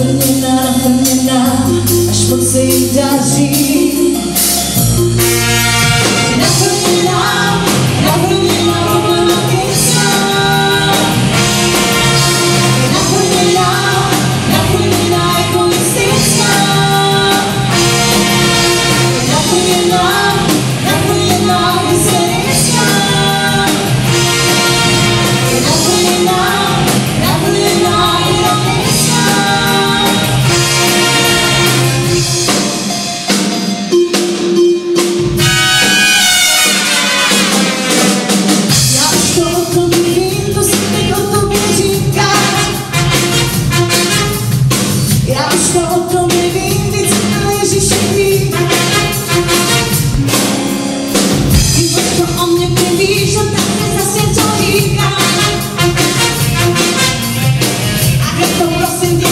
naplněná, až moc se jí daří. Naplněná, problematická. Naplněná, egoistická. Naplněná, hysterická. Naplněná, ironická. Já už to o tom vím, to si teď o tobě říká. Já už to o tom nevím, víc na Ježíše ví. Ty to o mě nevíš, a tak mi zase to říká. A to prosím tě,